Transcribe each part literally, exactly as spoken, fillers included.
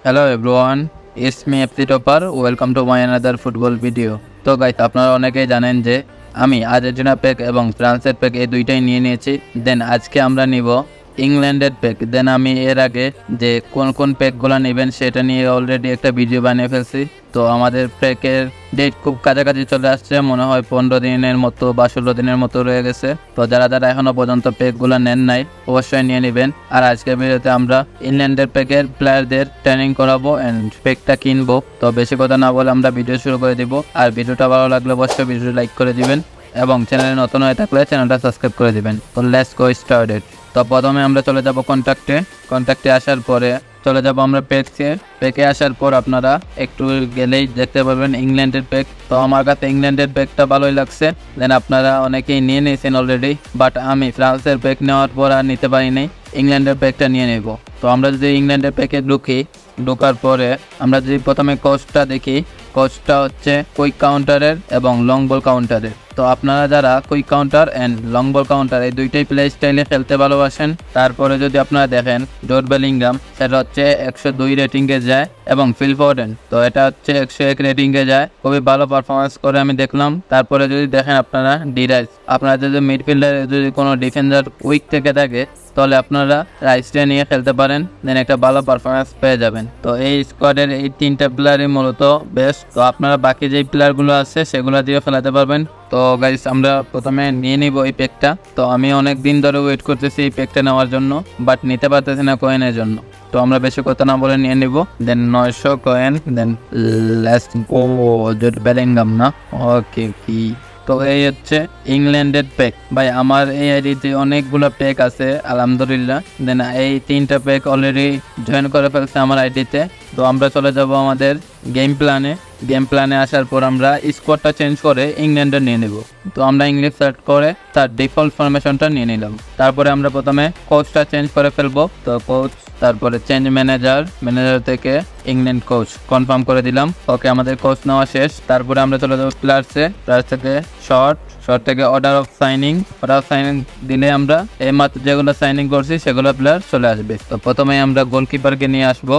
Hello everyone, it's me F C Topper. Welcome to my another football video. তো guys আপনারা অনেকেই জানেন যে আমি আর্জেন্টিনা প্যাক এবং ফ্রান্সের প্যাক এই দুইটাই নিয়ে নিয়েছি। দেন আজকে আমরা নিব ইংল্যান্ডের প্যাক। দেন আমি এর আগে যে কোন কোন প্যাকগুলো নেবেন সেটা নিয়ে অলরেডি একটা ভিডিও বানিয়ে ফেলছি। তো আমাদের প্যাকের ডেট খুব কাছাকাছি চলে আসছে, মনে হয় পনেরো দিনের মতো বা ষোলো দিনের মতো রয়ে গেছে। তো যারা যারা এখনো পর্যন্ত প্যাকগুলো নেন নাই অবশ্যই নিয়ে নেবেন। আর আজকের ভিডিওতে আমরা ইংল্যান্ডের প্যাকের প্লেয়ারদের ট্রেনিং করাবো এন্ড প্যাকটা কিনবো। তো বেশি কথা না বলে আমরা ভিডিও শুরু করে দিব। আর ভিডিওটা ভালো লাগলে অবশ্যই ভিডিও লাইক করে দিবেন এবং চ্যানেলে নতুন হয়ে থাকলে চ্যানেলটা সাবস্ক্রাইব করে দিবেন। তো লেটস গো স্টার্টেড। তো প্রথমে আমরা চলে যাব কন্ট্যাক্টে। কন্ট্যাক্টে আসার পরে চলে যাব আমরা প্যাকে। প্যাকে আসার পর আপনারা একটু গেলেই দেখতে পারবেন ইংল্যান্ডের প্যাক। তো আমার কাছে ইংল্যান্ডের প্যাকটা ভালোই লাগছে। দেন আপনারা অনেকেই নিয়ে নিয়েছেন অলরেডি, বাট আমি ফ্রান্সের প্যাক নেওয়ার পর আর নিতে পারিনি, ইংল্যান্ডের প্যাকটা নিয়ে নেব। তো আমরা যদি ইংল্যান্ডের প্যাকে ঢুকি, ঢোকার পরে আমরা যদি প্রথমে কোচটা দেখি, কোচটা হচ্ছে কুইক কাউন্টারের এবং লং বল কাউন্টারের। তো আপনারা যারা quick counter and long ball counter এই দুইটাই প্লে স্টাইলে খেলতে ভালোবাসেন, তারপরে যদি আপনারা দেখেন জুড বেলিংহাম, সেটা হচ্ছে একশো দুই রেটিংয়ে যায় এবং ফিল ফোডেন তো এটা হচ্ছে একশো এক রেটিংয়ে যায়, খুবই ভালো পারফরমেন্স করে আমি দেখলাম। তারপরে যদি দেখেন আপনারা ডি রাইস, আপনারা যদি মিডফিল্ডারে যদি কোনো ডিফেন্ডার উইক থেকে থাকে তাহলে আপনারা রাইসটা নিয়ে খেলতে পারেন, দেন একটা ভালো পারফরমেন্স পেয়ে যাবেন। তো এই স্কোয়াডের এই তিনটা প্লেয়ারই মূলত বেস্ট। তো আপনারা বাকি যেই প্লেয়ারগুলো আছে সেগুলো দিয়েও খেলাতে পারবেন। তো গাইস আমরা প্রথমে নিয়ে নিব এই প্যাকটা। তো আমি অনেক দিন ধরে ওয়েট করতেছি এই প্যাকটা নেওয়ার জন্য, বাট নিতে পারতেছি না কয়েনের জন্য। তো আমরা বেশি কথা না বলে নিয়ে নিব। দেন নয়শো কয়েন, দেন লাস্ট ও জুড বেলিংহাম না, ওকে কি। তো এই হচ্ছে ইংল্যান্ডের প্যাক। ভাই আমার এই আইডিতে অনেকগুলো প্যাক আছে আলহামদুলিল্লাহ। দেন এই তিনটা প্যাক অলরেডি জয়েন করে ফেলছে আমার আইডিতে। তো আমরা চলে যাব আমাদের গেম প্ল্যানে। গেম প্ল্যানে আসার পর আমরা স্কোয়াডটা চেঞ্জ করে ইংল্যান্ডের নিয়ে নেব। তো আমরা ইংলিশ সেট করে তার ডিফল্ট ফরমেশনটা নিয়ে নিলাম। তারপরে আমরা প্রথমে কোচটা চেঞ্জ করে ফেলবো। তো কোচ, তারপরে চেঞ্জ ম্যানেজার, ম্যানেজার থেকে ইংল্যান্ড কোচ কনফার্ম করে দিলাম। ওকে আমাদের কোচ নেওয়া শেষ। তারপরে আমরা চলে যাবো প্লেয়ার্সে। প্লেয়ার্স থেকে শর্ট, শর্ট থেকে order of signing. Order of signing দিলে আমরা এই মাত্র যেগুলো সাইনিং করছি সেগুলো প্লেয়ার চলে আসবে। তো প্রথমে আমরা গোলকিপারকে নিয়ে আসবো।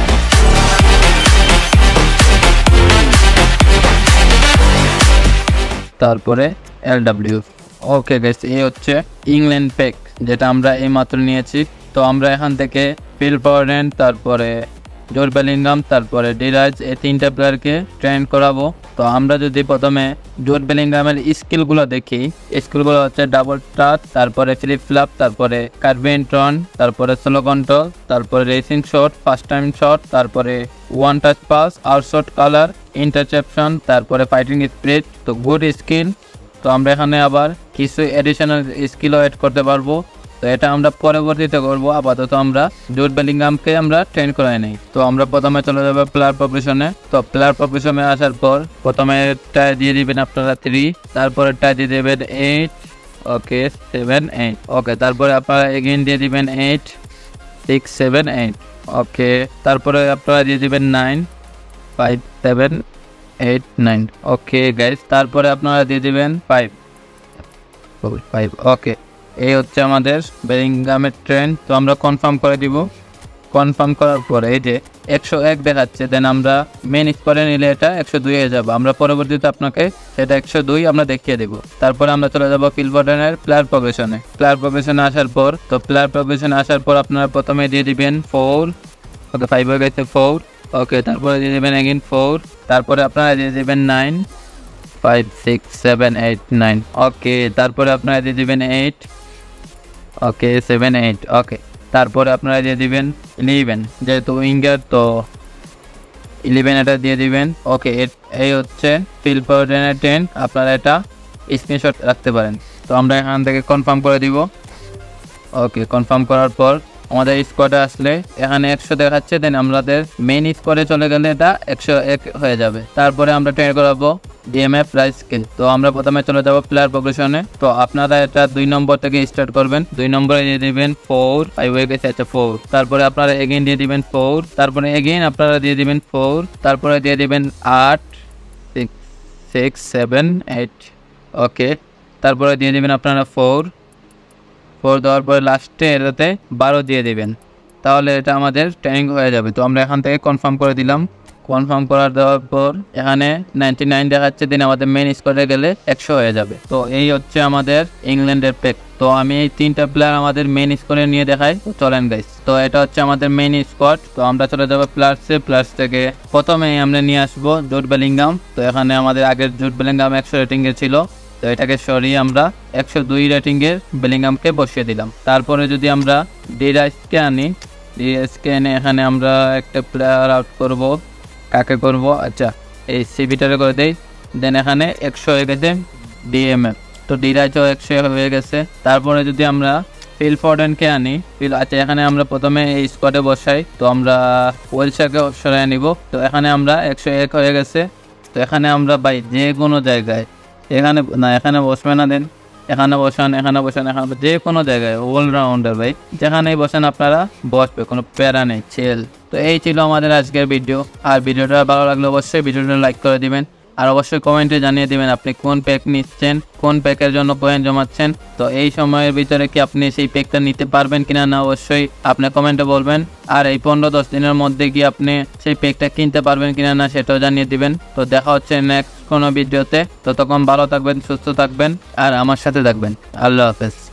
তারপরে এল ডাব্লিউ। ওকে গাইস, এই হচ্ছে ইংল্যান্ড প্যাক যেটা আমরা এই মাত্র নিয়েছি। তো আমরা এখান থেকে ফিল ফোডেন, তারপরে জুড বেলিংহাম, তারপরে ডি রাইস এই তিনটা প্লেয়ারকে ট্রেন করাবো। তো আমরা যদি প্রথমে জুড বেলিংহামের স্কিলগুলো দেখি, স্কিলগুলো হচ্ছে ডাবল টাচ, তারপরে ফ্লিপ ফ্লাপ, তারপরে কার্ভিং ট্রন, তারপরে স্লো কন্ট্রোল, তারপরে racing shot, first time shot, তারপরে one touch pass, out shot colour, interception, তারপরে ফাইটিং স্পিরিট। তো গুড স্কিল। তো আমরা এখানে আবার কিছু এডিশনাল স্কিলও এড করতে পারবো। তো এটা আমরা পরবর্তীতে করবো। আপাতত আমরা জুড বেলিংহামকে আমরা ট্রেন করে নেই। তো আমরা প্রথমে চলে যাবো প্লেয়ার প্রফেশনে। তো প্লেয়ার প্রফেশনে আসার পর প্রথমে টাই দিয়ে দিবেন আপনারা থ্রি, তারপরে টাই দিয়ে দেবেন eight, okay seven eight, okay তারপরে আপনারা এগেইন দিয়ে দিবেন eight six seven eight, okay তারপরে আপনারা দিয়ে দিবেন nine five seven eight nine, okay guys তারপরে আপনারা দিয়ে দিবেন ফাইভ ফাইভ, ওকে। এই হচ্ছে আমাদের বেলিংহামের ট্রেন। তো আমরা কনফার্ম করে দিব। কনফার্ম করার পরে এই যে একশো এক দেখাচ্ছে, দেন আমরা মেন স্কোয়াডে নিলে এটা একশো দুই হয়ে যাবো। আমরা পরবর্তীতে আপনাকে সেটা একশো দুই আমরা দেখিয়ে দেবো। তারপরে আমরা চলে যাবো ফিল ফোডেনের প্লেয়ার প্রফেশনে। প্লেয়ার প্রফেশনে আসার পর তো প্লেয়ার প্রফেশনে আসার পর আপনারা প্রথমে দিয়ে দিবেন ফোর, ওকে ফাইভ হয়ে গেছে ফোর, ওকে তারপরে দিয়ে দেবেন এগেইন ফোর, তারপরে আপনারা দিয়ে দেবেন nine five six seven eight nine, okay তারপরে আপনারা দিয়ে দিবেন eight, okay seven eight, okay তারপরে আপনারা দিয়ে দিবেন ইলেভেন, যেহেতু উইঙ্গার তো ইলেভেন এটা দিয়ে দিবেন, ওকে। এই হচ্ছে ফিল ফোডেনের টেন, আপনারা এটা স্ক্রিনশট রাখতে পারেন। তো আমরা এখান থেকে কনফার্ম করে দিব। ওকে কনফার্ম করার পর আমাদের স্কোয়াডে আসলে এখানে একশো দেখাচ্ছে, দেন আমাদের মেইন স্কোয়াডে চলে গেলে এটা একশো এক হয়ে যাবে। তারপরে আমরা ট্রেন করাবো ডিএমএফ রাইস স্কিল। তো আমরা প্রথমে চলে যাব প্লেয়ার প্রোগ্রেশনে। তো আপনারা এটা দুই নম্বর থেকে স্টার্ট করবেন। দুই নম্বরে দিয়ে দিবেন ফোর, ফাইভ হয়ে গেছে আচ্ছা ফোর, তারপরে আপনারা এগেইন দিয়ে দিবেন ফোর, তারপরে এগেইন আপনারা দিয়ে দিবেন ফোর, তারপরে দিয়ে দিবেন আট six six seven eight, okay তারপরে দিয়ে দিবেন আপনারা ফোর, ফোর দেওয়ার পরে লাস্টে এটাতে বারো দিয়ে দিবেন। তাহলে এটা আমাদের ট্রেনিং হয়ে যাবে। তো আমরা এখান থেকে কনফার্ম করে দিলাম। কনফার্ম করার দেওয়ার পর এখানে নাইনটি নাইন দেখাচ্ছে, দিন আমাদের মেন স্কোয়াডে গেলে একশো হয়ে যাবে। তো এই হচ্ছে আমাদের ইংল্যান্ডের পেক। তো আমি এই তিনটা প্লেয়ার আমাদের মেন স্কোয়াডে নিয়ে দেখাই, চলেন গাইস। তো এটা হচ্ছে আমাদের মেন স্কোয়াড। তো আমরা চলে যাবো প্লাসে। প্লাস থেকে প্রথমে আমরা নিয়ে আসবো জুড বেলিংহাম। তো এখানে আমাদের আগের জুড বেলিংহাম একশো রেটিংয়ের ছিল, তো এটাকে সরিয়ে আমরা একশো দুই রেটিংয়ের বেলিংহামকে বসিয়ে দিলাম। তারপরে যদি আমরা ডিরাইসকে আনি, ডিরাইসকে এনে এখানে আমরা একটা প্লেয়ার আউট করব। কাকে করব? আচ্ছা, এই সিভিটারে করে দেই। দেন এখানে একশো হয়ে গেছে ডিএমএফ। তো ডিরাইসও একশো হয়ে গেছে। তারপরে যদি আমরা ফিল ফর্ডেনকে আনি, ফিল আচ্ছা এখানে আমরা প্রথমে এই স্কোয়াডে বসাই। তো আমরা ওয়েলসাকে সরাই নিব। তো এখানে আমরা একশো এক হয়ে গেছে। তো এখানে আমরা ভাই যে কোনো জায়গায়, এখানে না এখানে বসবে না, দেন এখানে বসান, এখানে বসান, এখানে যে কোনো জায়গায় অলরাউন্ডার ভাই, যেখানেই বসেন আপনারা বসবে, কোনো প্যারা নেই, ছেল। তো এই ছিল আমাদের আজকের ভিডিও। আর ভিডিওটা ভালো লাগলে অবশ্যই ভিডিওটা লাইক করে দিবেন, আর অবশ্যই কমেন্টে জানিয়ে দিবেন আপনি কোন প্যাক নিচ্ছেন, কোন প্যাকের জন্য কয়েন জমাচ্ছেন। তো এই সময়ের ভিতরে কি আপনি সেই প্যাকটা নিতে পারবেন কিনা না অবশ্যই আপনি কমেন্টে বলবেন। আর এই পনেরো দশ দিনের মধ্যে কি আপনি সেই প্যাকটা কিনতে পারবেন কিনা না সেটাও জানিয়ে দিবেন। তো দেখা হচ্ছে নেক্সট কোনো ভিডিওতে। তো তখন ভালো থাকবেন, সুস্থ থাকবেন, আর আমার সাথে থাকবেন। আল্লাহ হাফেজ।